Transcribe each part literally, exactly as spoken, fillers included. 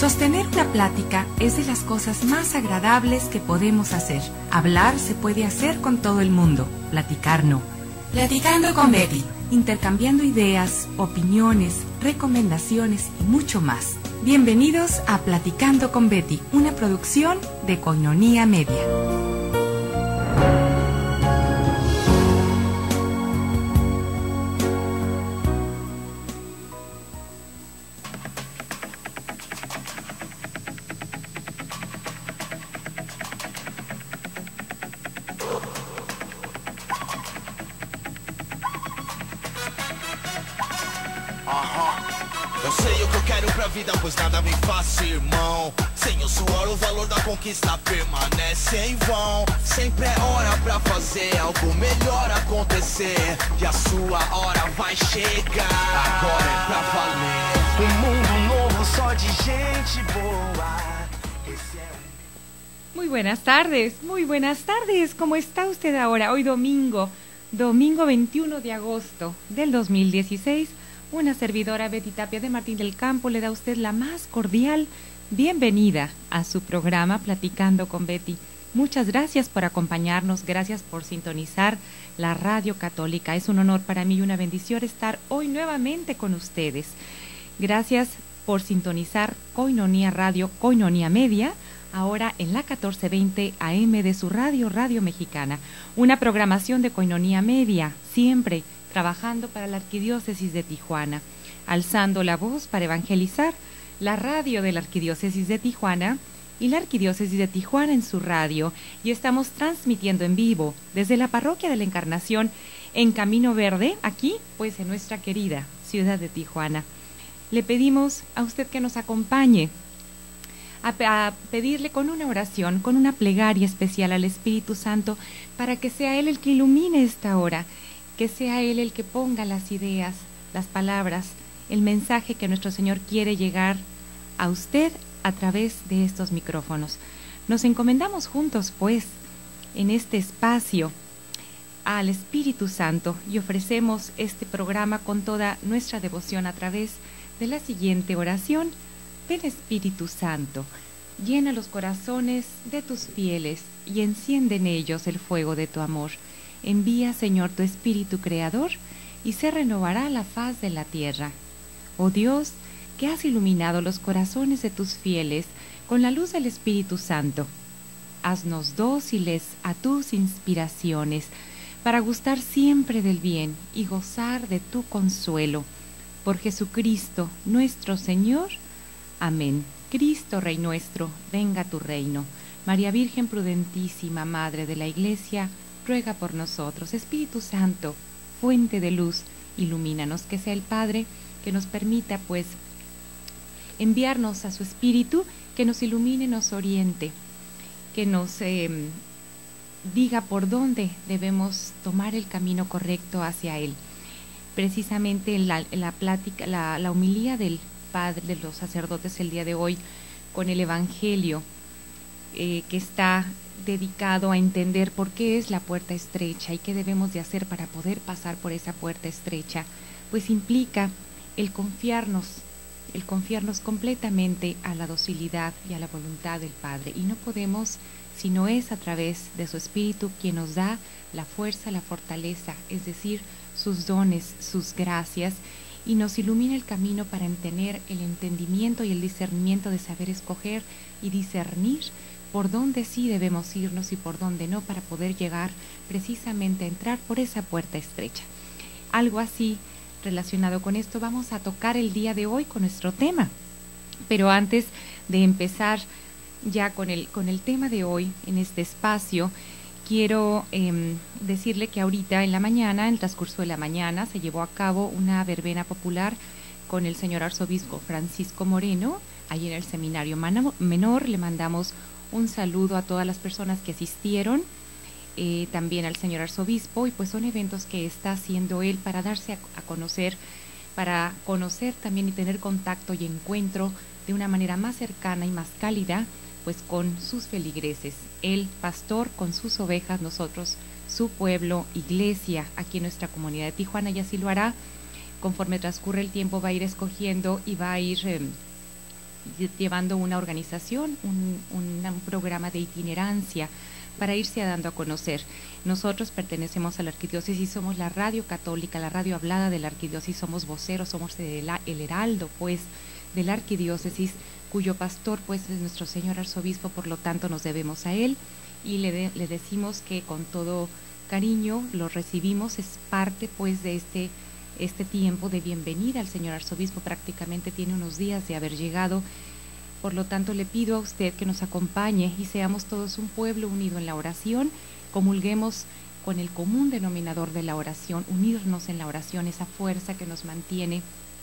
Sostener una plática es de las cosas más agradables que podemos hacer. Hablar se puede hacer con todo el mundo, platicar no. Platicando con Betty, intercambiando ideas, opiniones, recomendaciones y mucho más. Bienvenidos a Platicando con Betty, una producción de Koinonia Media. Eu sei o que eu quero pra vida, pois nada me faz, irmão. Sem o suor, o valor da conquista permanece em vão. Sempre é hora pra fazer algo melhor acontecer. E a sua hora vai chegar. Agora é pra valer. Um mundo novo só de gente boa. Esse é um... Muy buenas tardes, muy buenas tardes. ¿Cómo está usted ahora? Hoy domingo, domingo veintiuno de agosto del dos mil dieciséis. Una servidora, Betty Tapia de Martín del Campo, le da a usted la más cordial bienvenida a su programa Platicando con Betty. Muchas gracias por acompañarnos, gracias por sintonizar la Radio Católica. Es un honor para mí y una bendición estar hoy nuevamente con ustedes. Gracias por sintonizar Koinonia Radio, Koinonia Media, ahora en la catorce veinte A M de su radio, Radio Mexicana. Una programación de Koinonia Media, siempre trabajando para la Arquidiócesis de Tijuana, alzando la voz para evangelizar, la radio de la Arquidiócesis de Tijuana y la Arquidiócesis de Tijuana en su radio, y estamos transmitiendo en vivo desde la Parroquia de la Encarnación en Camino Verde, aquí pues en nuestra querida ciudad de Tijuana. Le pedimos a usted que nos acompañe a, a pedirle con una oración, con una plegaria especial al Espíritu Santo, para que sea Él el que ilumine esta hora, que sea Él el que ponga las ideas, las palabras, el mensaje que nuestro Señor quiere llegar a usted a través de estos micrófonos. Nos encomendamos juntos, pues, en este espacio al Espíritu Santo y ofrecemos este programa con toda nuestra devoción a través de la siguiente oración. Ven, Espíritu Santo, llena los corazones de tus fieles y enciende en ellos el fuego de tu amor. Envía, Señor, tu Espíritu Creador, y se renovará la faz de la tierra. Oh Dios, que has iluminado los corazones de tus fieles con la luz del Espíritu Santo, haznos dóciles a tus inspiraciones, para gustar siempre del bien y gozar de tu consuelo. Por Jesucristo, nuestro Señor. Amén. Cristo, Rey nuestro, venga tu reino. María Virgen prudentísima, Madre de la Iglesia, ruega por nosotros. Espíritu Santo, fuente de luz, ilumínanos. Que sea el Padre que nos permita, pues, enviarnos a su Espíritu, que nos ilumine, nos oriente, que nos eh, diga por dónde debemos tomar el camino correcto hacia Él. Precisamente en la, en la plática, la, la homilía del Padre de los sacerdotes el día de hoy, con el Evangelio eh, que está dedicado a entender por qué es la puerta estrecha y qué debemos de hacer para poder pasar por esa puerta estrecha, pues implica el confiarnos, el confiarnos completamente a la docilidad y a la voluntad del Padre, y no podemos si no es a través de su Espíritu quien nos da la fuerza, la fortaleza, es decir, sus dones, sus gracias, y nos ilumina el camino para tener el entendimiento y el discernimiento de saber escoger y discernir por dónde sí debemos irnos y por dónde no, para poder llegar precisamente a entrar por esa puerta estrecha. Algo así relacionado con esto vamos a tocar el día de hoy con nuestro tema. Pero antes de empezar ya con el, con el tema de hoy en este espacio, quiero eh, decirle que ahorita en la mañana, en el transcurso de la mañana, se llevó a cabo una verbena popular con el señor arzobispo Francisco Moreno, ahí en el seminario menor. Le mandamos un saludo a todas las personas que asistieron, eh, también al señor arzobispo, y pues son eventos que está haciendo él para darse a, a conocer, para conocer también y tener contacto y encuentro de una manera más cercana y más cálida, pues con sus feligreses, el pastor con sus ovejas, nosotros, su pueblo, iglesia, aquí en nuestra comunidad de Tijuana, y así lo hará. Conforme transcurre el tiempo va a ir escogiendo y va a ir eh, llevando una organización, un, un, un programa de itinerancia para irse dando a conocer. Nosotros pertenecemos a la arquidiócesis, somos la radio católica, la radio hablada de la arquidiócesis, somos voceros, somos el, el heraldo, pues, de la arquidiócesis, cuyo pastor, pues, es nuestro señor arzobispo, por lo tanto nos debemos a él y le, de, le decimos que con todo cariño lo recibimos, es parte, pues, de este, este tiempo de bienvenida al señor arzobispo, prácticamente tiene unos días de haber llegado. Por lo tanto, le pido a usted que nos acompañe y seamos todos un pueblo unido en la oración, comulguemos con el común denominador de la oración, unirnos en la oración, esa fuerza que nos mantiene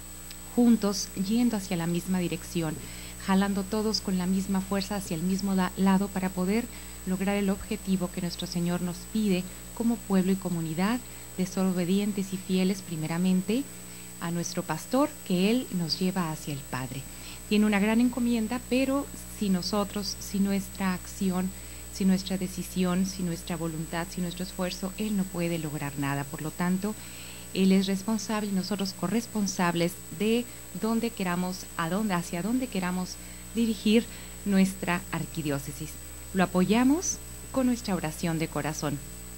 juntos, yendo hacia la misma dirección, jalando todos con la misma fuerza hacia el mismo lado para poder lograr el objetivo que nuestro Señor nos pide como pueblo y comunidad, de ser obedientes y fieles primeramente a nuestro pastor, que Él nos lleva hacia el Padre. Tiene una gran encomienda, pero si nosotros, si nuestra acción, si nuestra decisión, si nuestra voluntad, si nuestro esfuerzo, Él no puede lograr nada. Por lo tanto, Él es responsable y nosotros corresponsables de dónde queramos, a dónde, hacia dónde queramos dirigir nuestra arquidiócesis. Lo apoyamos con nuestra oración de corazón.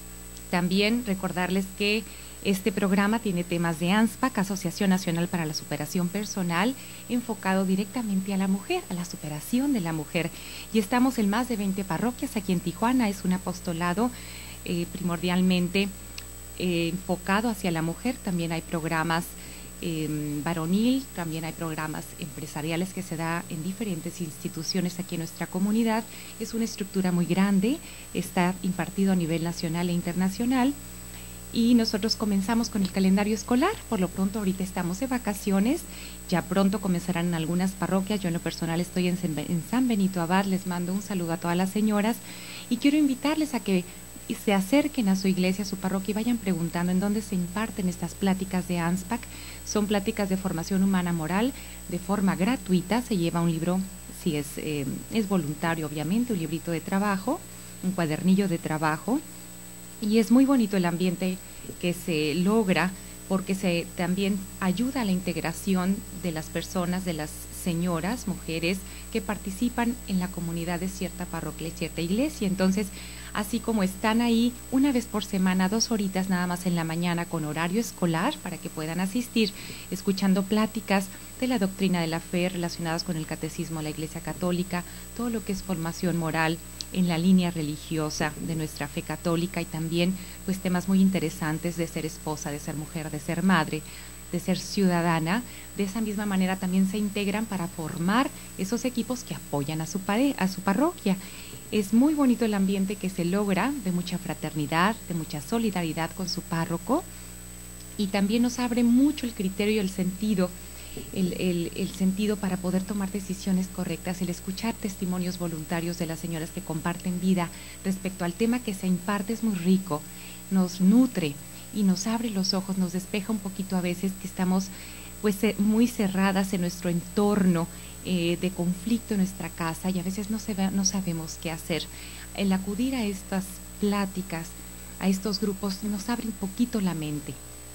También recordarles que este programa tiene temas de ANSPAC, Asociación Nacional para la Superación Personal, enfocado directamente a la mujer, a la superación de la mujer. Y estamos en más de veinte parroquias aquí en Tijuana. Es un apostolado eh, primordialmente eh, enfocado hacia la mujer. También hay programas eh, varonil, también hay programas empresariales que se da en diferentes instituciones aquí en nuestra comunidad. Es una estructura muy grande, está impartido a nivel nacional e internacional. Y nosotros comenzamos con el calendario escolar. Por lo pronto ahorita estamos de vacaciones, ya pronto comenzarán en algunas parroquias. Yo en lo personal estoy en San Benito Abad, les mando un saludo a todas las señoras y quiero invitarles a que se acerquen a su iglesia, a su parroquia y vayan preguntando en dónde se imparten estas pláticas de ANSPAC. Son pláticas de formación humana moral de forma gratuita, se lleva un libro, si es, eh, es voluntario obviamente, un librito de trabajo, un cuadernillo de trabajo. Y es muy bonito el ambiente que se logra porque se también ayuda a la integración de las personas, de las señoras, mujeres que participan en la comunidad de cierta parroquia y cierta iglesia. Entonces, así como están ahí una vez por semana, dos horitas nada más en la mañana con horario escolar para que puedan asistir, escuchando pláticas de la doctrina de la fe relacionadas con el catecismo de la Iglesia Católica, todo lo que es formación moral en la línea religiosa de nuestra fe católica y también pues temas muy interesantes de ser esposa, de ser mujer, de ser madre, de ser ciudadana. De esa misma manera también se integran para formar esos equipos que apoyan a su, a su parroquia. Es muy bonito el ambiente que se logra, de mucha fraternidad, de mucha solidaridad con su párroco, y también nos abre mucho el criterio y el sentido El, el, el sentido para poder tomar decisiones correctas, el escuchar testimonios voluntarios de las señoras que comparten vida respecto al tema que se imparte es muy rico, nos nutre y nos abre los ojos, nos despeja un poquito a veces que estamos pues muy cerradas en nuestro entorno eh, de conflicto en nuestra casa y a veces no, se ve, no sabemos qué hacer. El acudir a estas pláticas, a estos grupos, nos abre un poquito la mente.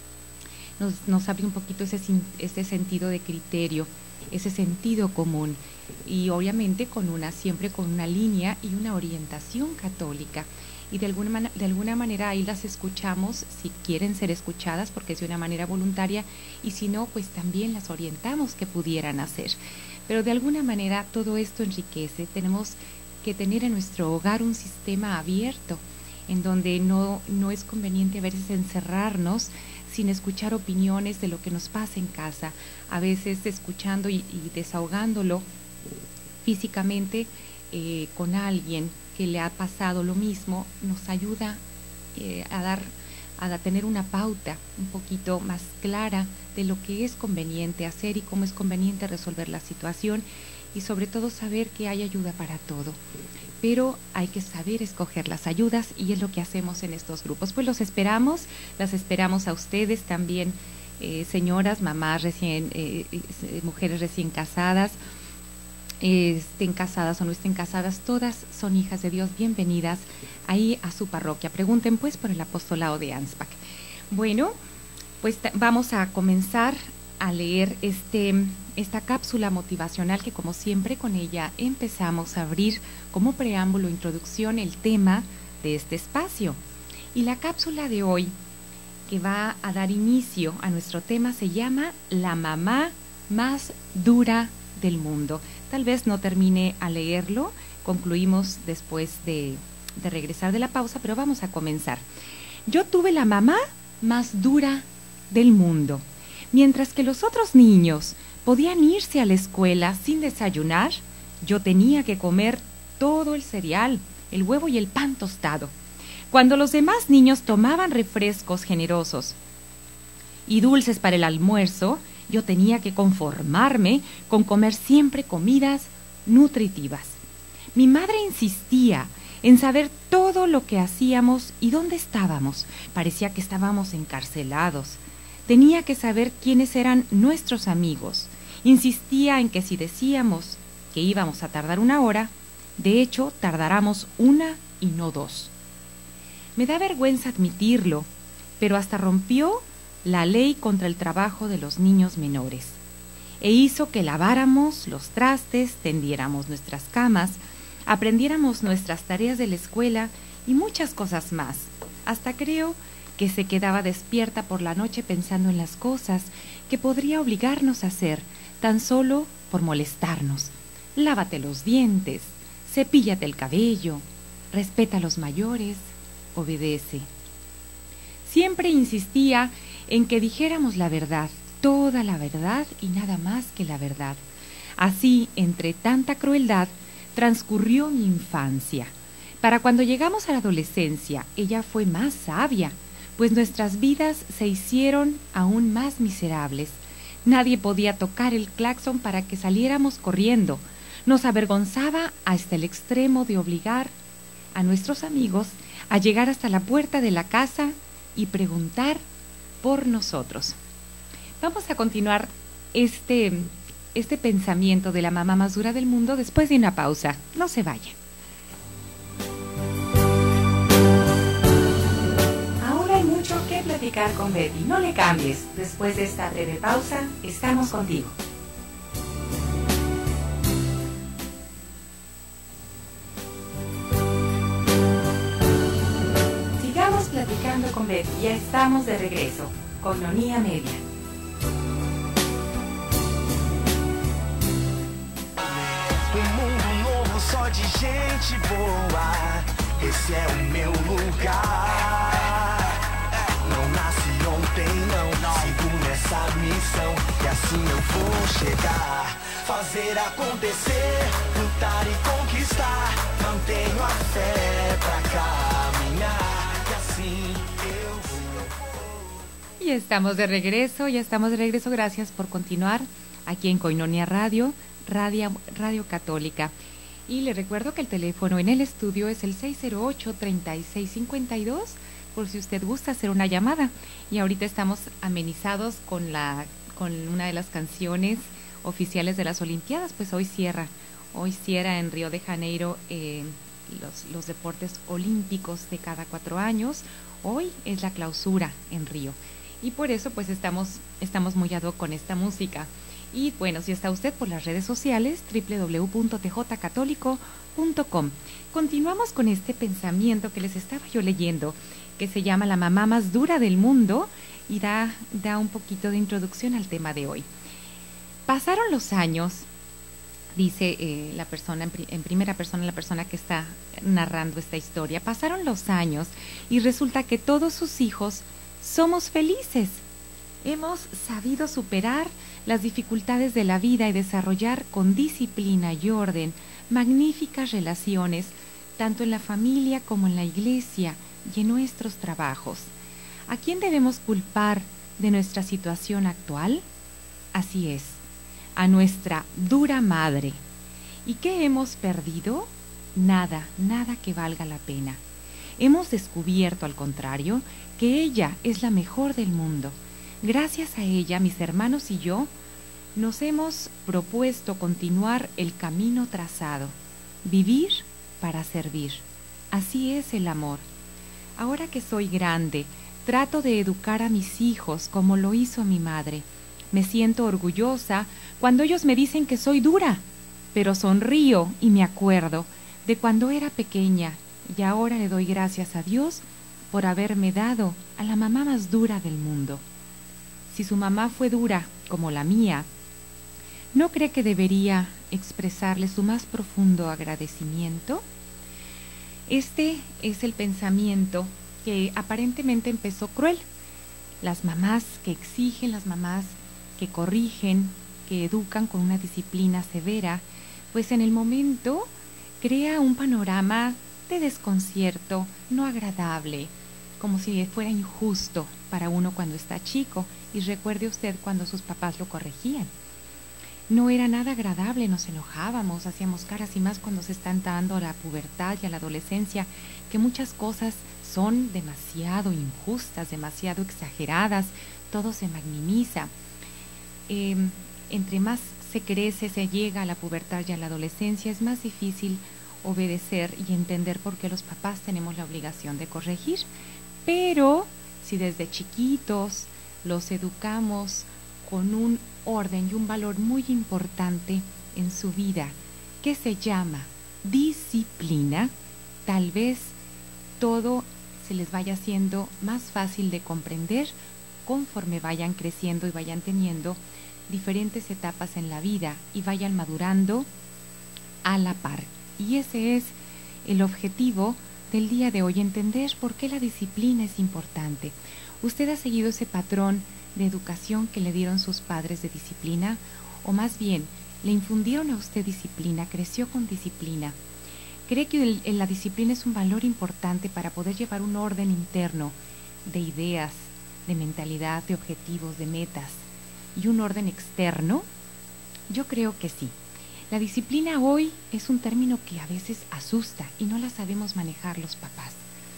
Nos, nos abre un poquito ese, ese sentido de criterio, ese sentido común y obviamente con una, siempre con una línea y una orientación católica y de alguna, de alguna manera ahí las escuchamos si quieren ser escuchadas porque es de una manera voluntaria y si no pues también las orientamos que pudieran hacer, pero de alguna manera todo esto enriquece. Tenemos que tener en nuestro hogar un sistema abierto en donde no, no es conveniente a veces encerrarnos sin escuchar opiniones de lo que nos pasa en casa, a veces escuchando y, y desahogándolo físicamente eh, con alguien que le ha pasado lo mismo, nos ayuda eh, a dar, a tener una pauta un poquito más clara de lo que es conveniente hacer y cómo es conveniente resolver la situación y sobre todo saber que hay ayuda para todo. Pero hay que saber escoger las ayudas y es lo que hacemos en estos grupos. Pues los esperamos, las esperamos a ustedes también, eh, señoras, mamás recién, eh, eh, mujeres recién casadas, eh, estén casadas o no estén casadas, todas son hijas de Dios, bienvenidas ahí a su parroquia. Pregunten pues por el apostolado de ANSPAC. Bueno, pues vamos a comenzar a leer este, esta cápsula motivacional que, como siempre, con ella empezamos a abrir como preámbulo, introducción, el tema de este espacio. Y la cápsula de hoy, que va a dar inicio a nuestro tema, se llama La mamá más dura del mundo. Tal vez no termine a leerlo, concluimos después de, de regresar de la pausa, pero vamos a comenzar. Yo tuve la mamá más dura del mundo. Mientras que los otros niños podían irse a la escuela sin desayunar, yo tenía que comer todo el cereal, el huevo y el pan tostado. Cuando los demás niños tomaban refrescos generosos y dulces para el almuerzo, yo tenía que conformarme con comer siempre comidas nutritivas. Mi madre insistía en saber todo lo que hacíamos y dónde estábamos. Parecía que estábamos encarcelados. Tenía que saber quiénes eran nuestros amigos. Insistía en que si decíamos que íbamos a tardar una hora, de hecho tardáramos una y no dos. Me da vergüenza admitirlo, pero hasta rompió la ley contra el trabajo de los niños menores e hizo que laváramos los trastes, tendiéramos nuestras camas, aprendiéramos nuestras tareas de la escuela y muchas cosas más. Hasta creo que se quedaba despierta por la noche pensando en las cosas que podría obligarnos a hacer, tan solo por molestarnos. Lávate los dientes, cepíllate el cabello, respeta a los mayores, obedece. Siempre insistía en que dijéramos la verdad, toda la verdad y nada más que la verdad. Así, entre tanta crueldad, transcurrió mi infancia. Para cuando llegamos a la adolescencia, ella fue más sabia, pues nuestras vidas se hicieron aún más miserables. Nadie podía tocar el claxon para que saliéramos corriendo. Nos avergonzaba hasta el extremo de obligar a nuestros amigos a llegar hasta la puerta de la casa y preguntar por nosotros. Vamos a continuar este, este pensamiento de la mamá más dura del mundo después de una pausa. No se vayan. Aún hay mucho que platicar con Betty. No le cambies. Después de esta breve pausa, estamos contigo. Sigamos platicando con Betty. Ya estamos de regreso. Koinonia Media. Só de gente boa, esse é o meu lugar. Não nasci ontem, não, sigo nessa missão e assim eu vou chegar. Fazer acontecer, lutar e conquistar. Mantenho a fé pra caminhar, que assim eu vou. Y estamos de regreso, ya estamos de regreso. Gracias por continuar aquí en Koinonia Radio, Radio, Radio Católica. Y le recuerdo que el teléfono en el estudio es el seis cero ocho, treinta y seis cincuenta y dos, por si usted gusta hacer una llamada. Y ahorita estamos amenizados con, la, con una de las canciones oficiales de las Olimpiadas, pues hoy cierra, hoy cierra en Río de Janeiro eh, los, los deportes olímpicos de cada cuatro años. Hoy es la clausura en Río. Y por eso pues estamos, estamos muy ad hoc con esta música. Y bueno, si está usted por las redes sociales, doble u doble u doble u punto t j católico punto com. Continuamos con este pensamiento que les estaba yo leyendo, que se llama La mamá más dura del mundo, y da, da un poquito de introducción al tema de hoy. Pasaron los años, dice eh, la persona, en, pri en primera persona, la persona que está narrando esta historia, pasaron los años y resulta que todos sus hijos somos felices. Hemos sabido superar las dificultades de la vida y desarrollar con disciplina y orden magníficas relaciones, tanto en la familia como en la iglesia y en nuestros trabajos. ¿A quién debemos culpar de nuestra situación actual? Así es, a nuestra dura madre. ¿Y qué hemos perdido? Nada, nada que valga la pena. Hemos descubierto, al contrario, que ella es la mejor del mundo. Gracias a ella, mis hermanos y yo, nos hemos propuesto continuar el camino trazado, vivir para servir. Así es el amor. Ahora que soy grande, trato de educar a mis hijos como lo hizo mi madre, Me siento orgullosa cuando ellos me dicen que soy dura, pero sonrío y me acuerdo de cuando era pequeña y ahora le doy gracias a Dios por haberme dado a la mamá más dura del mundo. Si su mamá fue dura como la mía, ¿no cree que debería expresarle su más profundo agradecimiento? Este es el pensamiento que aparentemente empezó cruel. Las mamás que exigen, las mamás que corrigen, que educan con una disciplina severa, pues en el momento crea un panorama de desconcierto, no agradable, como si fuera injusto para uno cuando está chico. Y recuerde usted cuando sus papás lo corregían. No era nada agradable, nos enojábamos, hacíamos caras, y más cuando se están dando a la pubertad y a la adolescencia, que muchas cosas son demasiado injustas, demasiado exageradas, todo se magnifica. Eh, entre más se crece, se llega a la pubertad y a la adolescencia, es más difícil obedecer y entender por qué los papás tenemos la obligación de corregir. Pero si desde chiquitos los educamos con un orden y un valor muy importante en su vida, que se llama disciplina, tal vez todo se les vaya haciendo más fácil de comprender conforme vayan creciendo y vayan teniendo diferentes etapas en la vida y vayan madurando a la par. Y ese es el objetivo del día de hoy, entender por qué la disciplina es importante. ¿Usted ha seguido ese patrón de educación que le dieron sus padres de disciplina? O más bien, le infundieron a usted disciplina, creció con disciplina. ¿Cree que el, el, la disciplina es un valor importante para poder llevar un orden interno de ideas, de mentalidad, de objetivos, de metas y un orden externo? Yo creo que sí. La disciplina hoy es un término que a veces asusta y no la sabemos manejar los papás.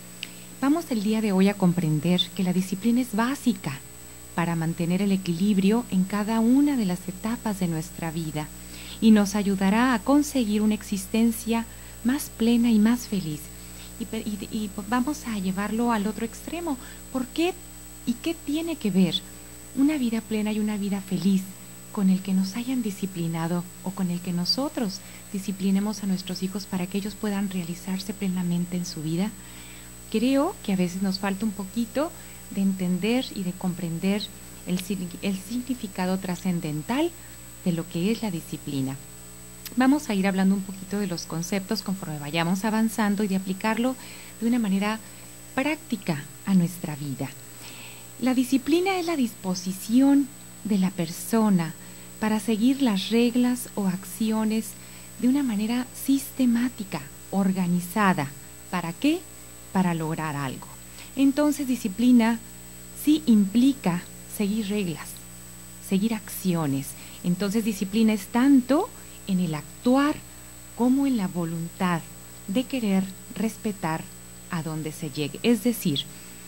Vamos el día de hoy a comprender que la disciplina es básica para mantener el equilibrio en cada una de las etapas de nuestra vida y nos ayudará a conseguir una existencia más plena y más feliz. Y, y, y vamos a llevarlo al otro extremo. ¿Por qué y qué tiene que ver una vida plena y una vida feliz con el que nos hayan disciplinado o con el que nosotros disciplinemos a nuestros hijos para que ellos puedan realizarse plenamente en su vida? Creo que a veces nos falta un poquito de entender y de comprender el, el significado trascendental de lo que es la disciplina. Vamos a ir hablando un poquito de los conceptos conforme vayamos avanzando y de aplicarlo de una manera práctica a nuestra vida. La disciplina es la disposición de la persona para seguir las reglas o acciones de una manera sistemática, organizada. ¿Para qué? Para lograr algo. Entonces, disciplina sí implica seguir reglas, seguir acciones. Entonces, disciplina es tanto en el actuar como en la voluntad de querer respetar a donde se llegue. Es decir,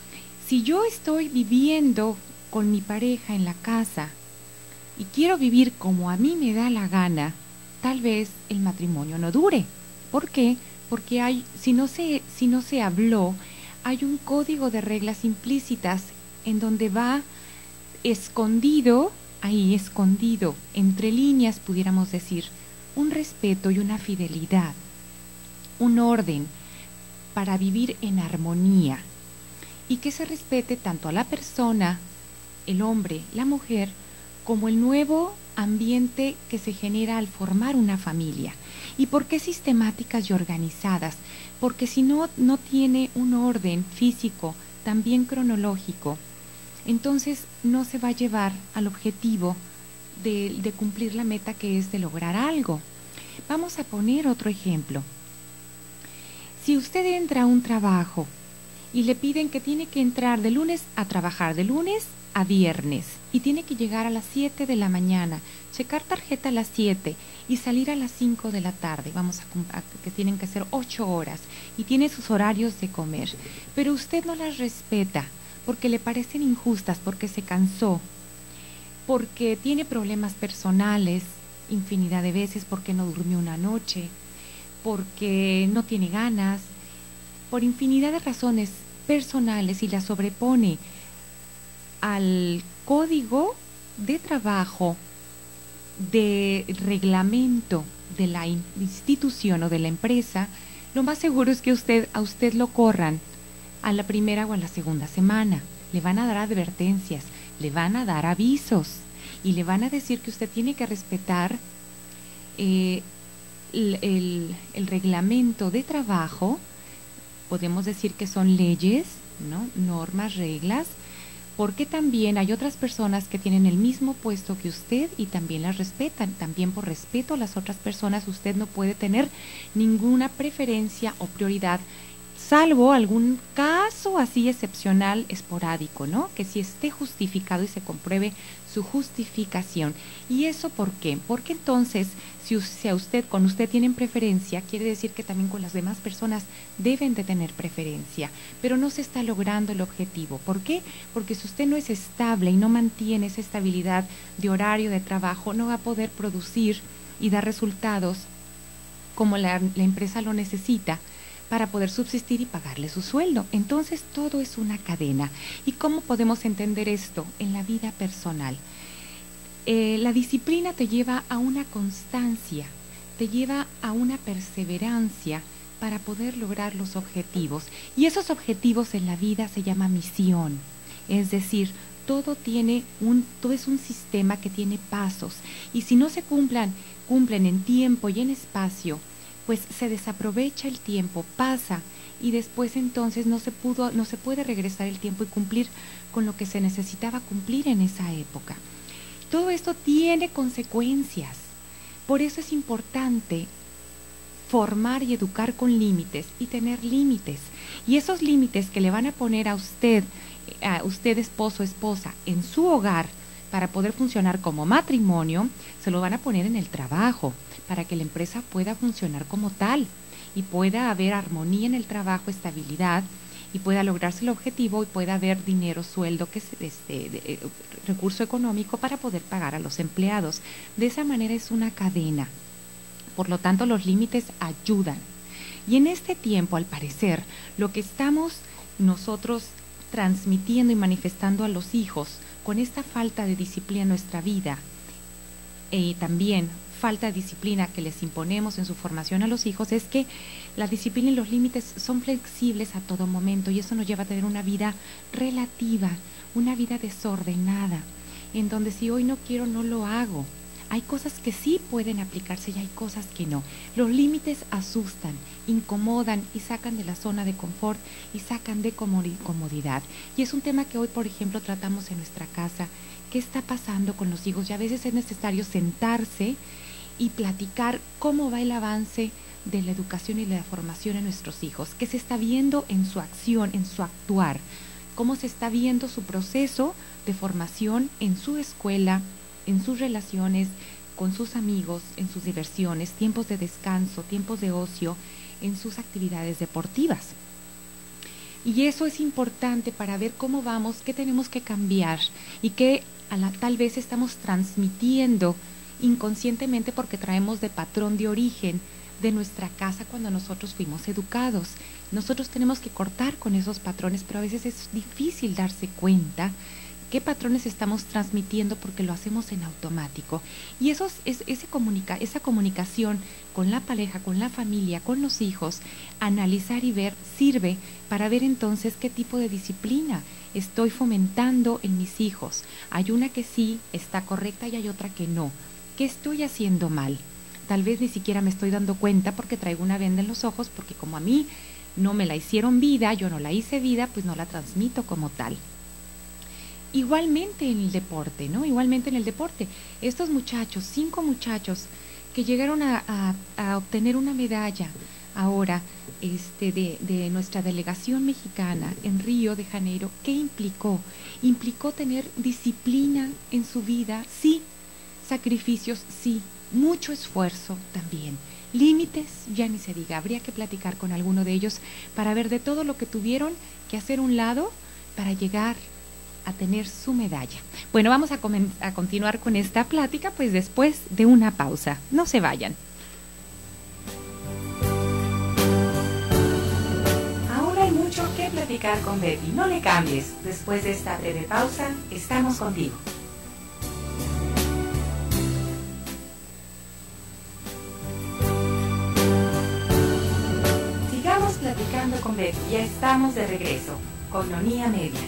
si yo estoy viviendo con mi pareja en la casa y quiero vivir como a mí me da la gana, tal vez el matrimonio no dure. ¿Por qué? Porque hay, si no se, si no se habló, hay un código de reglas implícitas en donde va escondido, ahí escondido, entre líneas pudiéramos decir, un respeto y una fidelidad, un orden para vivir en armonía y que se respete tanto a la persona, el hombre, la mujer, como el nuevo ambiente que se genera al formar una familia. ¿Y por qué sistemáticas y organizadas? Porque si no, no tiene un orden físico, también cronológico, entonces no se va a llevar al objetivo de, de cumplir la meta, que es de lograr algo. Vamos a poner otro ejemplo. Si usted entra a un trabajo y le piden que tiene que entrar de lunes a trabajar, de lunes a viernes, y tiene que llegar a las siete de la mañana, checar tarjeta a las siete y salir a las cinco de la tarde, vamos a, a que tienen que ser ocho horas, y tiene sus horarios de comer, pero usted no las respeta porque le parecen injustas, porque se cansó, porque tiene problemas personales, infinidad de veces, porque no durmió una noche, porque no tiene ganas, por infinidad de razones personales, y la sobrepone al código de trabajo, de reglamento de la institución o de la empresa, lo más seguro es que usted, a usted lo corran a la primera o a la segunda semana. Le van a dar advertencias, le van a dar avisos y le van a decir que usted tiene que respetar eh, el, el, el reglamento de trabajo. Podemos decir que son leyes, ¿no? Normas, reglas, porque también hay otras personas que tienen el mismo puesto que usted y también las respetan. También por respeto a las otras personas usted no puede tener ninguna preferencia o prioridad, salvo algún caso así excepcional, esporádico, ¿no? Que si esté justificado y se compruebe su justificación. ¿Y eso por qué? Porque entonces, si, si a usted, con usted tienen preferencia, quiere decir que también con las demás personas deben de tener preferencia, pero no se está logrando el objetivo. ¿Por qué? Porque si usted no es estable y no mantiene esa estabilidad de horario de trabajo, no va a poder producir y dar resultados como la, la empresa lo necesita para poder subsistir y pagarle su sueldo. Entonces todo es una cadena. ¿Y cómo podemos entender esto en la vida personal? Eh, la disciplina te lleva a una constancia, te lleva a una perseverancia para poder lograr los objetivos. Y esos objetivos en la vida se llama misión. Es decir, todo tiene un, todo es un sistema que tiene pasos. Y si no se cumplan, cumplen en tiempo y en espacio, pues se desaprovecha el tiempo, pasa y después entonces no se pudo, no se puede regresar el tiempo y cumplir con lo que se necesitaba cumplir en esa época. Todo esto tiene consecuencias, por eso es importante formar y educar con límites y tener límites. Y esos límites que le van a poner a usted, a usted esposo, esposa, en su hogar para poder funcionar como matrimonio, se lo van a poner en el trabajo, para que la empresa pueda funcionar como tal y pueda haber armonía en el trabajo, estabilidad y pueda lograrse el objetivo y pueda haber dinero, sueldo, que es este, de, de, recurso económico para poder pagar a los empleados. De esa manera es una cadena. Por lo tanto, los límites ayudan. Y en este tiempo, al parecer, lo que estamos nosotros transmitiendo y manifestando a los hijos con esta falta de disciplina en nuestra vida y eh, también falta de disciplina que les imponemos en su formación a los hijos es que la disciplina y los límites son flexibles a todo momento y eso nos lleva a tener una vida relativa, una vida desordenada, en donde si hoy no quiero, no lo hago. Hay cosas que sí pueden aplicarse y hay cosas que no. Los límites asustan, incomodan y sacan de la zona de confort y sacan de comodidad. Y es un tema que hoy, por ejemplo, tratamos en nuestra casa. ¿Qué está pasando con los hijos? Y a veces es necesario sentarse y platicar cómo va el avance de la educación y la formación en nuestros hijos, qué se está viendo en su acción, en su actuar, cómo se está viendo su proceso de formación en su escuela, en sus relaciones con sus amigos, en sus diversiones, tiempos de descanso, tiempos de ocio, en sus actividades deportivas. Y eso es importante para ver cómo vamos, qué tenemos que cambiar y qué a la, tal vez estamos transmitiendo inconscientemente porque traemos de patrón de origen de nuestra casa cuando nosotros fuimos educados. Nosotros tenemos que cortar con esos patrones, pero a veces es difícil darse cuenta qué patrones estamos transmitiendo porque lo hacemos en automático. Y esos, es, ese comunica, esa comunicación con la pareja, con la familia, con los hijos, analizar y ver, sirve para ver entonces qué tipo de disciplina estoy fomentando en mis hijos. Hay una que sí está correcta y hay otra que no. ¿Qué estoy haciendo mal? Tal vez ni siquiera me estoy dando cuenta porque traigo una venda en los ojos, porque como a mí no me la hicieron vida, yo no la hice vida, pues no la transmito como tal. Igualmente en el deporte, ¿no? Igualmente en el deporte. Estos muchachos, cinco muchachos que llegaron a, a, a obtener una medalla ahora este, de, de nuestra delegación mexicana en Río de Janeiro, ¿qué implicó? Implicó tener disciplina en su vida, sí, sacrificios, sí, mucho esfuerzo también. Límites, ya ni se diga, habría que platicar con alguno de ellos para ver de todo lo que tuvieron que hacer un lado para llegar a tener su medalla. Bueno, vamos a, a continuar con esta plática pues después de una pausa. No se vayan. Ahora hay mucho que platicar con Betty. No le cambies. Después de esta breve pausa, estamos contigo. con Betty. Ya estamos de regreso con Nonía Media.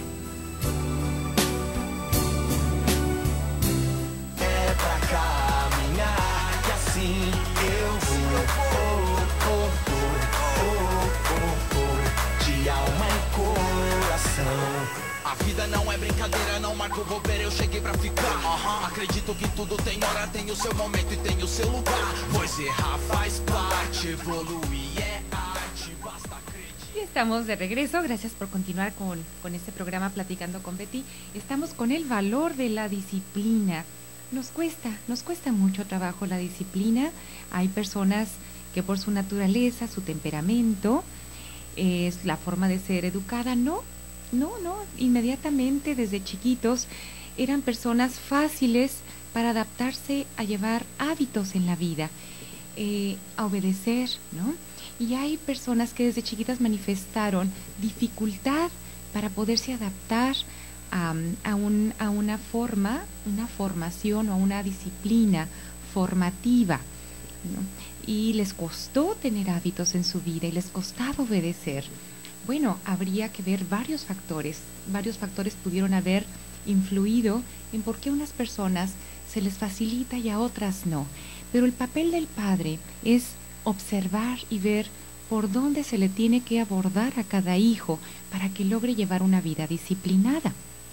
É pra caminhar que assim eu vou, oh, oh, oh, oh, oh, oh, de alma e coração. A vida não é brincadeira, não marco bobeira, eu cheguei pra ficar. Uhum. Acredito que tudo tem hora, tem o seu momento e tem o seu lugar. Pois errar faz parte, evoluir é arte, basta acreditar. Y estamos de regreso, gracias por continuar con, con este programa Platicando con Betty. Estamos con el valor de la disciplina. Nos cuesta, nos cuesta mucho trabajo la disciplina. Hay personas que por su naturaleza, su temperamento, es la forma de ser educada, no. No, no, inmediatamente desde chiquitos eran personas fáciles para adaptarse a llevar hábitos en la vida, eh, a obedecer, ¿no? Y hay personas que desde chiquitas manifestaron dificultad para poderse adaptar a, a, un, a una forma, una formación o una disciplina formativa, ¿no? Y les costó tener hábitos en su vida y les costaba obedecer. Bueno, habría que ver varios factores, varios factores pudieron haber influido en por qué a unas personas se les facilita y a otras no. Pero el papel del padre es observar y ver por dónde se le tiene que abordar a cada hijo para que logre llevar una vida disciplinada.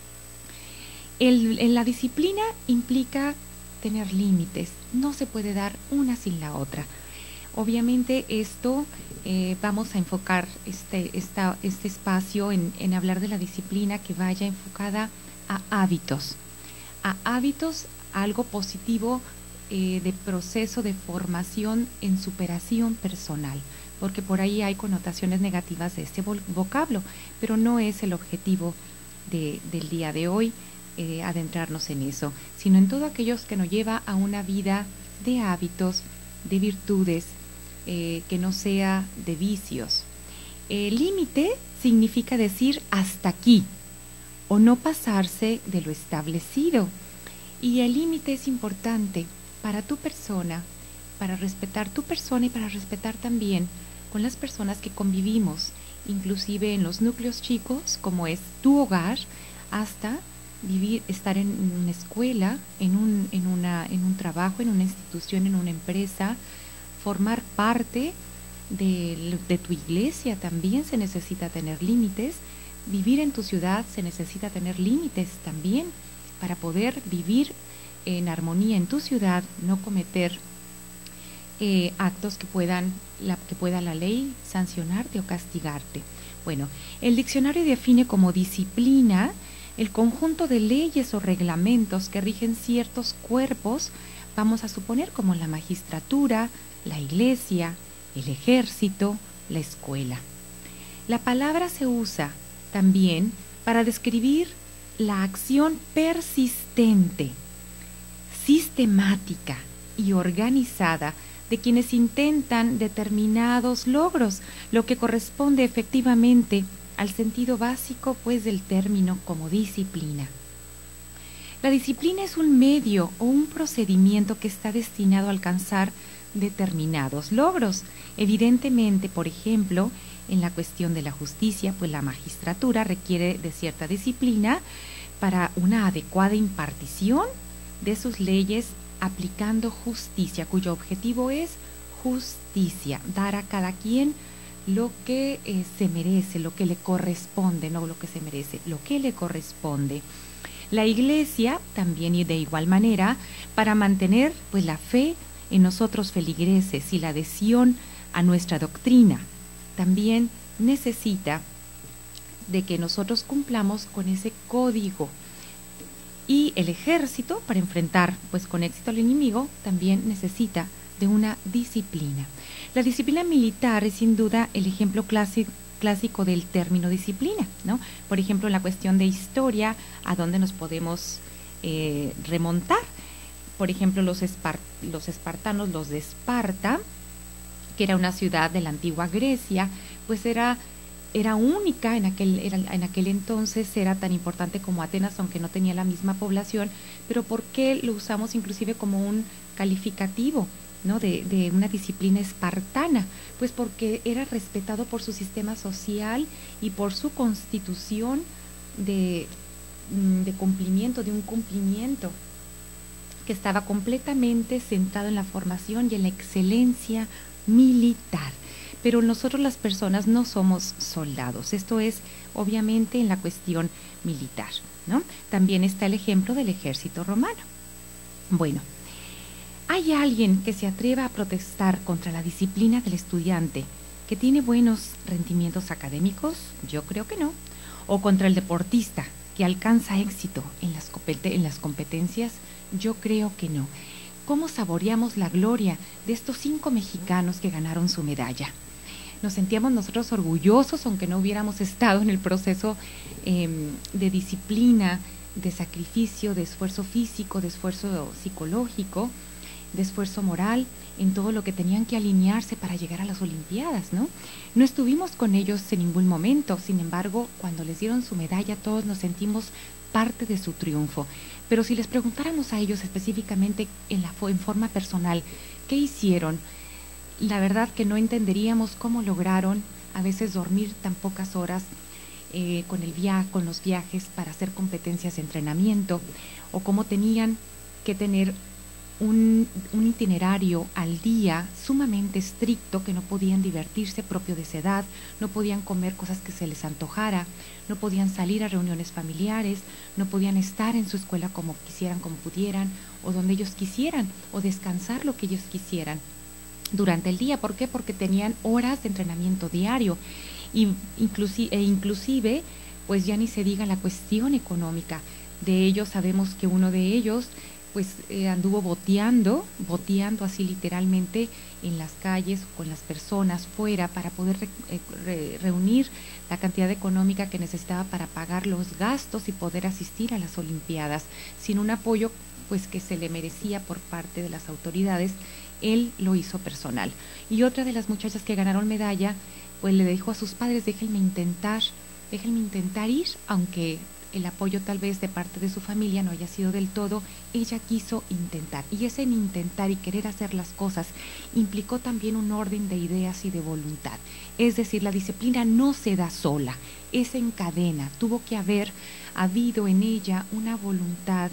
El, el, la disciplina implica tener límites, no se puede dar una sin la otra. Obviamente esto eh, vamos a enfocar este, esta, este espacio en, en hablar de la disciplina que vaya enfocada a hábitos, a hábitos, algo positivo eh, de proceso de formación en superación personal, porque por ahí hay connotaciones negativas de este vocablo, pero no es el objetivo de, del día de hoy eh, adentrarnos en eso, sino en todo aquello que nos lleva a una vida de hábitos, de virtudes, Eh, que no sea de vicios. El límite significa decir hasta aquí o no pasarse de lo establecido. Y el límite es importante para tu persona, para respetar tu persona y para respetar también con las personas que convivimos, inclusive en los núcleos chicos, como es tu hogar, hasta vivir, estar en una escuela, en un, en una, en un trabajo, en una institución, en una empresa. Formar parte de, de tu iglesia también se necesita tener límites. Vivir en tu ciudad se necesita tener límites también para poder vivir en armonía en tu ciudad, no cometer eh, actos que puedan la, que pueda la ley sancionarte o castigarte. Bueno, el diccionario define como disciplina el conjunto de leyes o reglamentos que rigen ciertos cuerpos, vamos a suponer como la magistratura, la iglesia, el ejército, la escuela. La palabra se usa también para describir la acción persistente, sistemática y organizada de quienes intentan determinados logros, lo que corresponde efectivamente al sentido básico pues del término como disciplina. La disciplina es un medio o un procedimiento que está destinado a alcanzar determinados logros. Evidentemente, por ejemplo, en la cuestión de la justicia, pues la magistratura requiere de cierta disciplina para una adecuada impartición de sus leyes aplicando justicia, cuyo objetivo es justicia, dar a cada quien lo que eh, se merece, lo que le corresponde, no lo que se merece, lo que le corresponde. La iglesia también y de igual manera para mantener pues la fe en nosotros feligreses y la adhesión a nuestra doctrina también necesita de que nosotros cumplamos con ese código. Y el ejército, para enfrentar pues con éxito al enemigo, también necesita de una disciplina. La disciplina militar es sin duda el ejemplo clásico clásico del término disciplina, ¿no? Por ejemplo, en la cuestión de historia, a dónde nos podemos eh, remontar. Por ejemplo, los, espart los espartanos, los de Esparta, que era una ciudad de la antigua Grecia, pues era, era única en aquel, era, en aquel entonces, era tan importante como Atenas, aunque no tenía la misma población, pero ¿por qué lo usamos inclusive como un calificativo? ¿no? de, de una disciplina espartana, pues porque era respetado por su sistema social y por su constitución de, de cumplimiento, de un cumplimiento que estaba completamente centrado en la formación y en la excelencia militar. Pero nosotros las personas no somos soldados, esto es obviamente en la cuestión militar, ¿no? También está el ejemplo del ejército romano. Bueno, ¿hay alguien que se atreva a protestar contra la disciplina del estudiante que tiene buenos rendimientos académicos? Yo creo que no. ¿O contra el deportista que alcanza éxito en las, en las competencias? Yo creo que no. ¿Cómo saboreamos la gloria de estos cinco mexicanos que ganaron su medalla? Nos sentíamos nosotros orgullosos, aunque no hubiéramos estado en el proceso eh, de disciplina, de sacrificio, de esfuerzo físico, de esfuerzo psicológico, de esfuerzo moral, en todo lo que tenían que alinearse para llegar a las Olimpiadas, ¿no? No estuvimos con ellos en ningún momento, sin embargo, cuando les dieron su medalla, todos nos sentimos parte de su triunfo. Pero si les preguntáramos a ellos específicamente en, la, en forma personal, ¿qué hicieron? La verdad que no entenderíamos cómo lograron a veces dormir tan pocas horas eh, con el viaje, con los viajes para hacer competencias de entrenamiento, o cómo tenían que tener un, un itinerario al día sumamente estricto, que no podían divertirse propio de esa edad, no podían comer cosas que se les antojara, no podían salir a reuniones familiares, no podían estar en su escuela como quisieran, como pudieran, o donde ellos quisieran, o descansar lo que ellos quisieran durante el día. ¿Por qué? Porque tenían horas de entrenamiento diario y inclusive, e inclusive pues ya ni se diga la cuestión económica. De ellos sabemos que uno de ellos pues eh, anduvo boteando, boteando así literalmente en las calles con las personas fuera para poder re, eh, re, reunir la cantidad económica que necesitaba para pagar los gastos y poder asistir a las Olimpiadas, sin un apoyo pues que se le merecía por parte de las autoridades. Él lo hizo personal. Y otra de las muchachas que ganaron medalla, pues le dijo a sus padres, déjenme intentar, déjenme intentar ir, aunque el apoyo tal vez de parte de su familia no haya sido del todo, ella quiso intentar. Y ese intentar y querer hacer las cosas implicó también un orden de ideas y de voluntad. Es decir, la disciplina no se da sola, es en cadena. Tuvo que haber habido en ella una voluntad,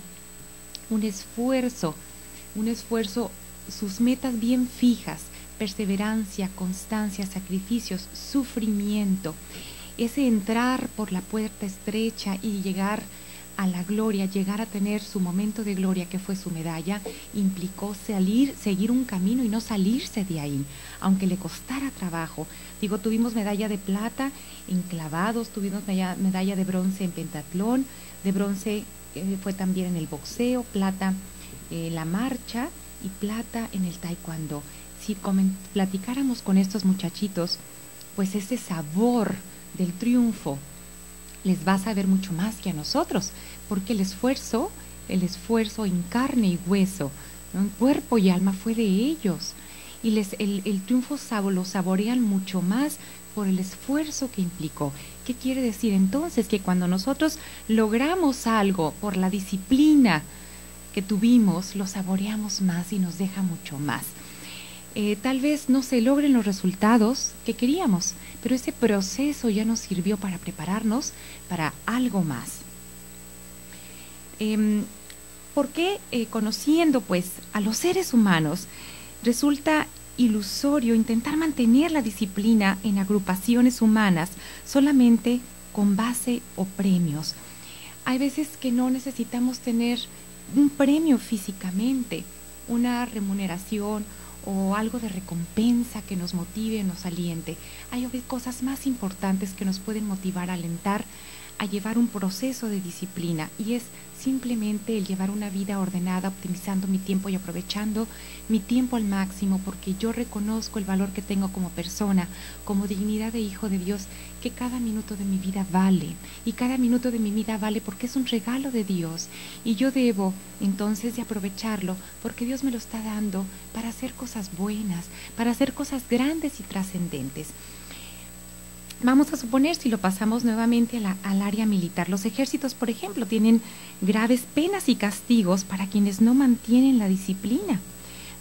un esfuerzo, un esfuerzo, sus metas bien fijas, perseverancia, constancia, sacrificios, sufrimiento, ese entrar por la puerta estrecha y llegar a la gloria, llegar a tener su momento de gloria que fue su medalla, implicó salir, seguir un camino y no salirse de ahí, aunque le costara trabajo. Digo, tuvimos medalla de plata en clavados, tuvimos medalla, medalla de bronce en pentatlón, de bronce eh, fue también en el boxeo, plata en eh, la marcha, y plata en el taekwondo. Si platicáramos con estos muchachitos, pues ese sabor del triunfo les va a saber mucho más que a nosotros, porque el esfuerzo, el esfuerzo en carne y hueso, ¿no? En cuerpo y alma fue de ellos, y les, el, el triunfo sabo, lo saborean mucho más por el esfuerzo que implicó. ¿Qué quiere decir entonces? Que cuando nosotros logramos algo por la disciplina que tuvimos, lo saboreamos más y nos deja mucho más. Eh, tal vez no se logren los resultados que queríamos, pero ese proceso ya nos sirvió para prepararnos para algo más. Eh, ¿Por qué eh, conociendo pues a los seres humanos resulta ilusorio intentar mantener la disciplina en agrupaciones humanas solamente con base o premios? Hay veces que no necesitamos tener un premio físicamente, una remuneración o algo de recompensa que nos motive, nos aliente. Hay cosas más importantes que nos pueden motivar, alentar a llevar un proceso de disciplina, y es simplemente el llevar una vida ordenada, optimizando mi tiempo y aprovechando mi tiempo al máximo, porque yo reconozco el valor que tengo como persona, como dignidad de hijo de Dios, que cada minuto de mi vida vale, y cada minuto de mi vida vale porque es un regalo de Dios, y yo debo entonces de aprovecharlo porque Dios me lo está dando para hacer cosas buenas, para hacer cosas grandes y trascendentes. Vamos a suponer, si lo pasamos nuevamente a la, al área militar, los ejércitos, por ejemplo, tienen graves penas y castigos para quienes no mantienen la disciplina.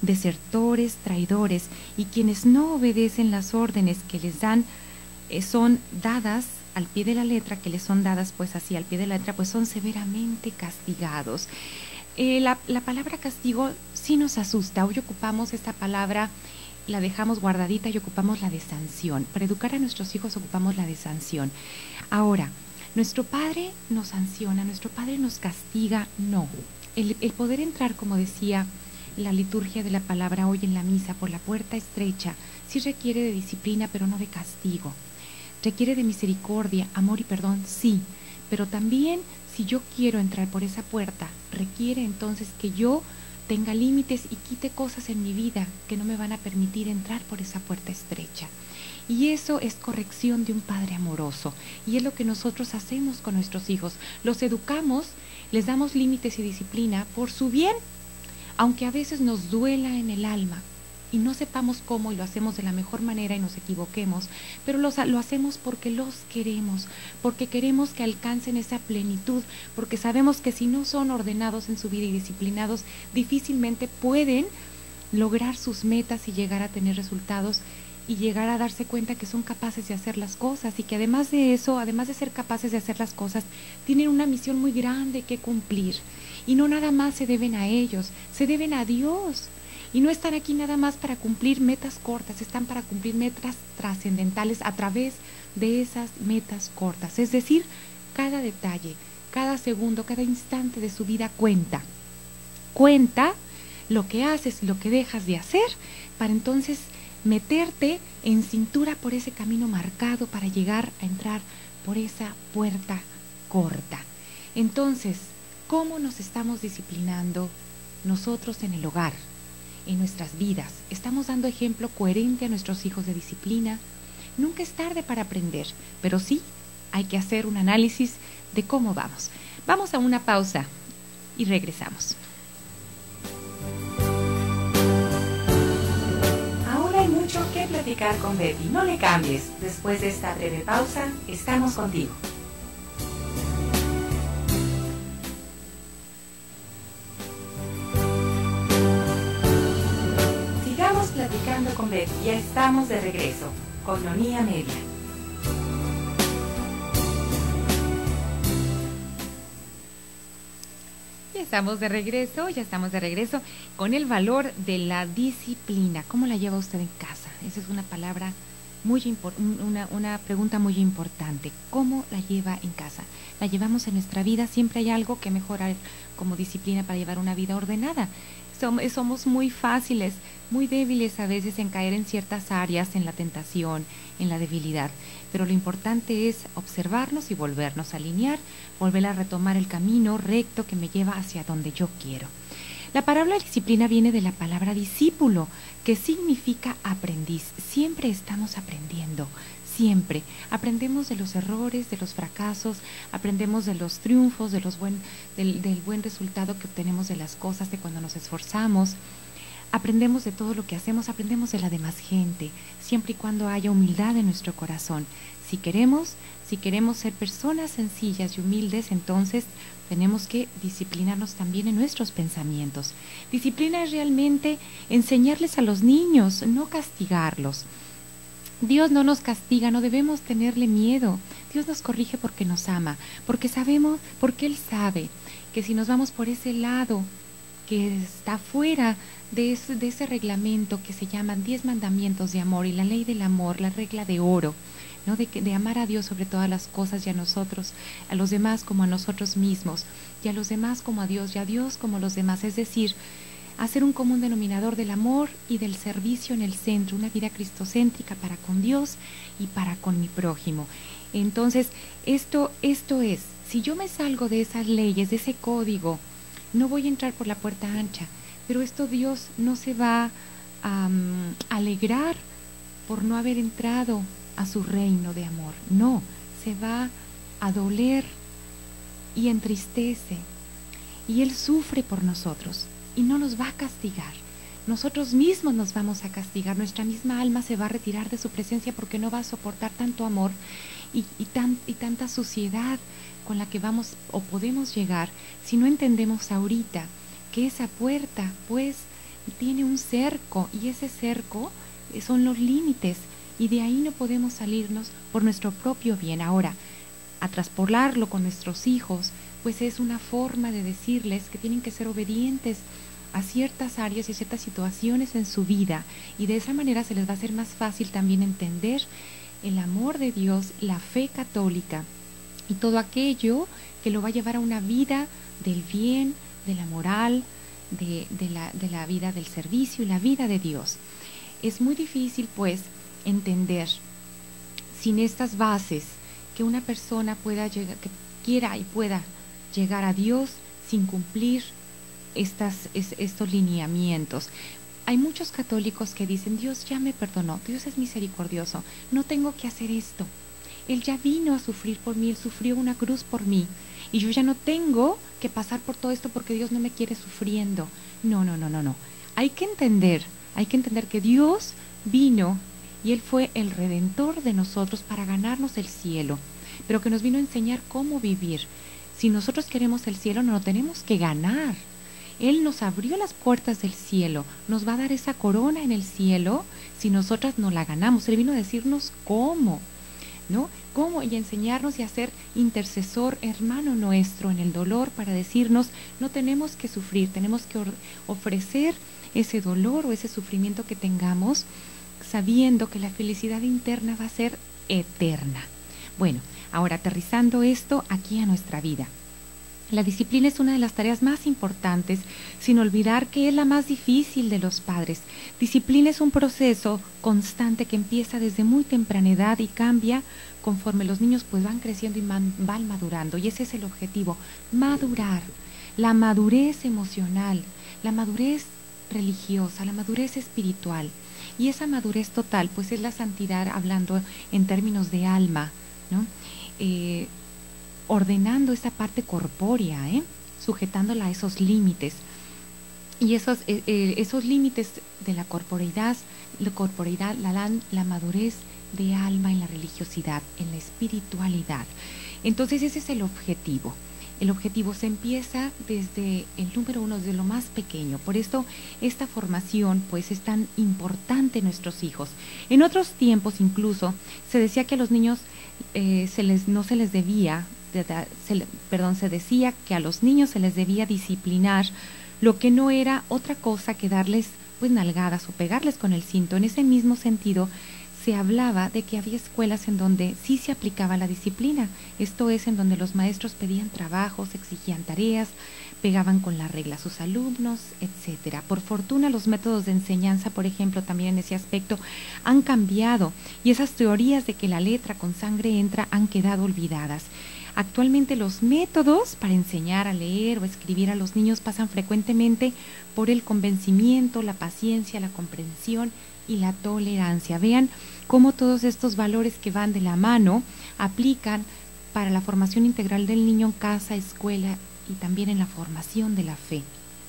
desertores, traidores, y quienes no obedecen las órdenes que les dan eh, son dadas al pie de la letra, que les son dadas pues así al pie de la letra, pues son severamente castigados. Eh, la, la palabra castigo sí nos asusta. Hoy ocupamos esta palabra, la dejamos guardadita y ocupamos la de sanción. Para educar a nuestros hijos ocupamos la de sanción. Ahora, nuestro Padre nos sanciona, nuestro Padre nos castiga, no. El, el poder entrar, como decía la liturgia de la palabra hoy en la misa, por la puerta estrecha, sí requiere de disciplina, pero no de castigo. Requiere de misericordia, amor y perdón, sí, pero también si yo quiero entrar por esa puerta, requiere entonces que yo tenga límites y quite cosas en mi vida que no me van a permitir entrar por esa puerta estrecha. Y eso es corrección de un Padre amoroso, y es lo que nosotros hacemos con nuestros hijos. Los educamos, les damos límites y disciplina por su bien, aunque a veces nos duela en el alma y no sepamos cómo y lo hacemos de la mejor manera y nos equivoquemos, pero los, lo hacemos porque los queremos, porque queremos que alcancen esa plenitud, porque sabemos que si no son ordenados en su vida y disciplinados, difícilmente pueden lograr sus metas y llegar a tener resultados y llegar a darse cuenta que son capaces de hacer las cosas, y que además de eso, además de ser capaces de hacer las cosas, tienen una misión muy grande que cumplir, y no nada más se deben a ellos, se deben a Dios. Y no están aquí nada más para cumplir metas cortas, están para cumplir metas trascendentales a través de esas metas cortas. Es decir, cada detalle, cada segundo, cada instante de su vida cuenta. Cuenta lo que haces y lo que dejas de hacer para entonces meterte en cintura por ese camino marcado para llegar a entrar por esa puerta corta. Entonces, ¿cómo nos estamos disciplinando nosotros en el hogar? En nuestras vidas, ¿estamos dando ejemplo coherente a nuestros hijos de disciplina? Nunca es tarde para aprender, pero sí hay que hacer un análisis de cómo vamos. Vamos a una pausa y regresamos. Ahora hay mucho que platicar con Betty. No le cambies. Después de esta breve pausa, estamos contigo. Platicando con Betty, ya estamos de regreso, con Nonía Media. Ya estamos de regreso, ya estamos de regreso con el valor de la disciplina. ¿Cómo la lleva usted en casa? Esa es una palabra muy importante, una, una pregunta muy importante. ¿Cómo la lleva en casa? ¿La llevamos en nuestra vida? Siempre hay algo que mejorar como disciplina para llevar una vida ordenada. Somos muy fáciles, muy débiles a veces en caer en ciertas áreas, en la tentación, en la debilidad. Pero lo importante es observarnos y volvernos a alinear, volver a retomar el camino recto que me lleva hacia donde yo quiero. La palabra disciplina viene de la palabra discípulo, que significa aprendiz. Siempre estamos aprendiendo. Siempre aprendemos de los errores, de los fracasos, aprendemos de los triunfos, de los buen, del, del buen resultado que obtenemos de las cosas, de cuando nos esforzamos. Aprendemos de todo lo que hacemos, aprendemos de la demás gente, siempre y cuando haya humildad en nuestro corazón. Si queremos, si queremos ser personas sencillas y humildes, entonces tenemos que disciplinarnos también en nuestros pensamientos. Disciplina es realmente enseñarles a los niños, no castigarlos. Dios no nos castiga, no debemos tenerle miedo. Dios nos corrige porque nos ama, porque sabemos, porque Él sabe que si nos vamos por ese lado que está fuera de ese, de ese reglamento que se llaman diez mandamientos de amor y la ley del amor, la regla de oro, ¿no? de, que, de amar a Dios sobre todas las cosas y a nosotros, a los demás como a nosotros mismos, y a los demás como a Dios, y a Dios como a los demás, es decir, hacer un común denominador del amor y del servicio en el centro, una vida cristocéntrica para con Dios y para con mi prójimo. Entonces, esto, esto es, si yo me salgo de esas leyes, de ese código, no voy a entrar por la puerta ancha, pero esto Dios no se va a um, alegrar por no haber entrado a su reino de amor, no, se va a doler y entristece, y Él sufre por nosotros. Y no nos va a castigar, nosotros mismos nos vamos a castigar, nuestra misma alma se va a retirar de su presencia porque no va a soportar tanto amor y, y, tan, y tanta suciedad con la que vamos o podemos llegar si no entendemos ahorita que esa puerta pues tiene un cerco, y ese cerco son los límites, y de ahí no podemos salirnos por nuestro propio bien. Ahora, a traspolarlo con nuestros hijos, pues es una forma de decirles que tienen que ser obedientes a ciertas áreas y ciertas situaciones en su vida, y de esa manera se les va a hacer más fácil también entender el amor de Dios, la fe católica y todo aquello que lo va a llevar a una vida del bien, de la moral, de, de, la, de la vida del servicio y la vida de Dios. Es muy difícil, pues, entender sin estas bases que una persona pueda llegar, que quiera y pueda llegar a Dios sin cumplir estas, es, estos lineamientos. Hay muchos católicos que dicen: Dios ya me perdonó, Dios es misericordioso, no tengo que hacer esto. Él ya vino a sufrir por mí, Él sufrió una cruz por mí, y yo ya no tengo que pasar por todo esto porque Dios no me quiere sufriendo. No, no, no, no, no. Hay que entender, hay que entender que Dios vino y Él fue el redentor de nosotros para ganarnos el cielo, pero que nos vino a enseñar cómo vivir. Si nosotros queremos el cielo, no lo tenemos que ganar. Él nos abrió las puertas del cielo, nos va a dar esa corona en el cielo si nosotras no la ganamos. Él vino a decirnos cómo, ¿no? Cómo, y enseñarnos y a ser intercesor, hermano nuestro, en el dolor, para decirnos: no tenemos que sufrir, tenemos que ofrecer ese dolor o ese sufrimiento que tengamos, sabiendo que la felicidad interna va a ser eterna. Bueno, ahora aterrizando esto aquí a nuestra vida. La disciplina es una de las tareas más importantes, sin olvidar que es la más difícil de los padres. Disciplina es un proceso constante que empieza desde muy temprana edad y cambia conforme los niños pues van creciendo y man, van madurando. Y ese es el objetivo, madurar. La madurez emocional, la madurez religiosa, la madurez espiritual. Y esa madurez total pues es la santidad, hablando en términos de alma, ¿no? Eh, ordenando esa parte corpórea, ¿eh? Sujetándola a esos límites. Y esos, eh, eh, esos límites de la corporeidad, la, corporeidad la, la, la madurez de alma en la religiosidad, en la espiritualidad. Entonces ese es el objetivo. El objetivo se empieza desde el número uno, de lo más pequeño. Por esto esta formación pues es tan importante en nuestros hijos. En otros tiempos incluso se decía que a los niños eh, se les, no se les debía Se, perdón, se decía que a los niños se les debía disciplinar, lo que no era otra cosa que darles pues nalgadas o pegarles con el cinto. En ese mismo sentido se hablaba de que había escuelas en donde sí se aplicaba la disciplina, esto es, en donde los maestros pedían trabajos, exigían tareas, pegaban con la regla a sus alumnos, etcétera. Por fortuna los métodos de enseñanza, por ejemplo, también en ese aspecto han cambiado, y esas teorías de que la letra con sangre entra han quedado olvidadas. Actualmente los métodos para enseñar a leer o escribir a los niños pasan frecuentemente por el convencimiento, la paciencia, la comprensión y la tolerancia. Vean cómo todos estos valores que van de la mano aplican para la formación integral del niño en casa, escuela y también en la formación de la fe.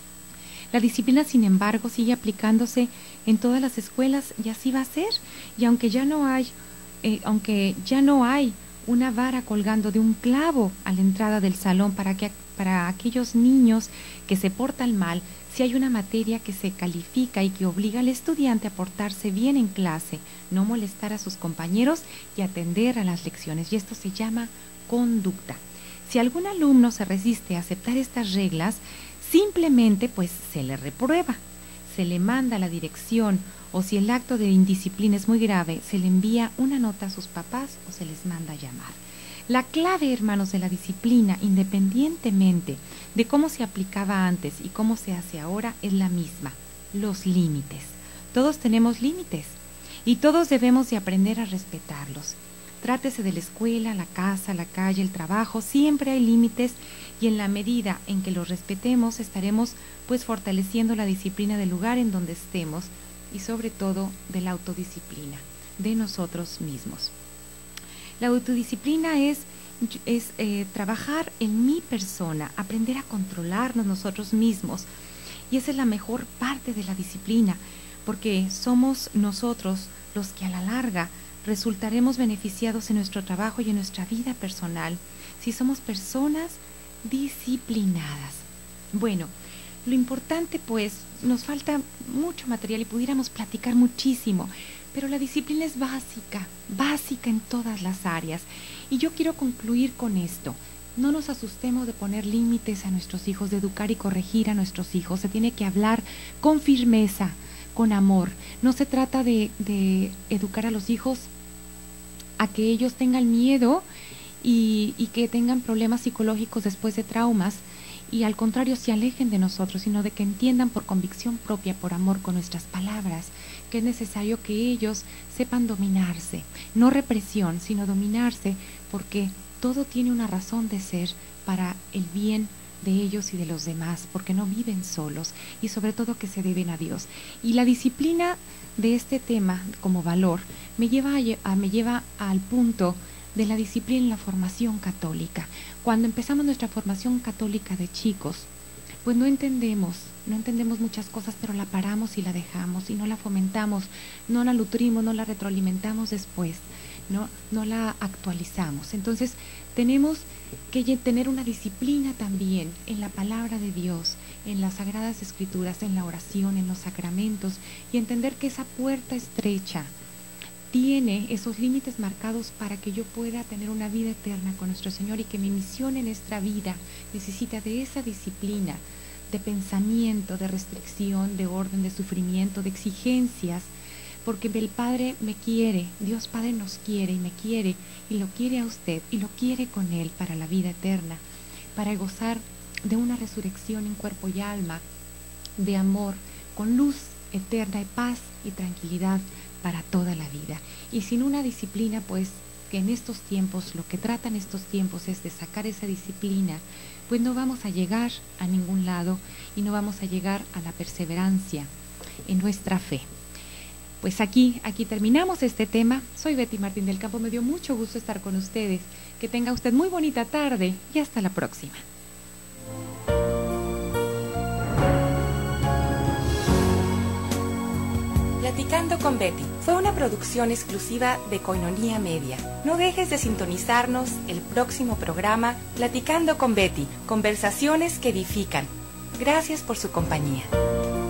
La disciplina, sin embargo, sigue aplicándose en todas las escuelas, y así va a ser. Y aunque ya no hay, eh, aunque ya no hay una vara colgando de un clavo a la entrada del salón para que para aquellos niños que se portan mal, si hay una materia que se califica y que obliga al estudiante a portarse bien en clase, no molestar a sus compañeros y atender a las lecciones, y esto se llama conducta. Si algún alumno se resiste a aceptar estas reglas, simplemente pues se le reprueba, se le manda a la dirección, o si el acto de indisciplina es muy grave, se le envía una nota a sus papás o se les manda a llamar. La clave, hermanos, de la disciplina, independientemente de cómo se aplicaba antes y cómo se hace ahora, es la misma: los límites. Todos tenemos límites y todos debemos de aprender a respetarlos. Trátese de la escuela, la casa, la calle, el trabajo, siempre hay límites, y en la medida en que los respetemos estaremos pues fortaleciendo la disciplina del lugar en donde estemos, y sobre todo de la autodisciplina de nosotros mismos. La autodisciplina es, es eh, trabajar en mi persona, aprender a controlarnos nosotros mismos, y esa es la mejor parte de la disciplina, porque somos nosotros los que a la larga resultaremos beneficiados en nuestro trabajo y en nuestra vida personal si somos personas disciplinadas. Bueno, Lo importante, pues, nos falta mucho material y pudiéramos platicar muchísimo, pero la disciplina es básica, básica en todas las áreas. Y yo quiero concluir con esto. No nos asustemos de poner límites a nuestros hijos, de educar y corregir a nuestros hijos. Se tiene que hablar con firmeza, con amor. No se trata de, de educar a los hijos a que ellos tengan miedo y, y que tengan problemas psicológicos después de traumas, y al contrario se alejen de nosotros, sino de que entiendan por convicción propia, por amor, con nuestras palabras, que es necesario que ellos sepan dominarse, no represión, sino dominarse, porque todo tiene una razón de ser para el bien de ellos y de los demás, porque no viven solos y sobre todo que se deben a Dios. Y la disciplina de este tema como valor me lleva, a, me lleva al punto de la disciplina en la formación católica. Cuando empezamos nuestra formación católica de chicos, pues no entendemos, no entendemos muchas cosas, pero la paramos y la dejamos y no la fomentamos, no la nutrimos, no la retroalimentamos después, no, no la actualizamos. Entonces tenemos que tener una disciplina también en la palabra de Dios, en las Sagradas Escrituras, en la oración, en los sacramentos, y entender que esa puerta estrecha tiene esos límites marcados para que yo pueda tener una vida eterna con nuestro Señor, y que mi misión en nuestra vida necesita de esa disciplina, de pensamiento, de restricción, de orden, de sufrimiento, de exigencias, porque el Padre me quiere, Dios Padre nos quiere y me quiere, y lo quiere a usted y lo quiere con Él para la vida eterna, para gozar de una resurrección en cuerpo y alma, de amor, con luz eterna y paz y tranquilidad para toda la vida. Y sin una disciplina, pues, que en estos tiempos, lo que tratan estos tiempos es de sacar esa disciplina, pues no vamos a llegar a ningún lado y no vamos a llegar a la perseverancia en nuestra fe. Pues aquí, aquí terminamos este tema. Soy Betty Martín del Campo, me dio mucho gusto estar con ustedes. Que tenga usted muy bonita tarde y hasta la próxima. Platicando con Betty fue una producción exclusiva de Koinonia Media. No dejes de sintonizarnos el próximo programa Platicando con Betty, conversaciones que edifican. Gracias por su compañía.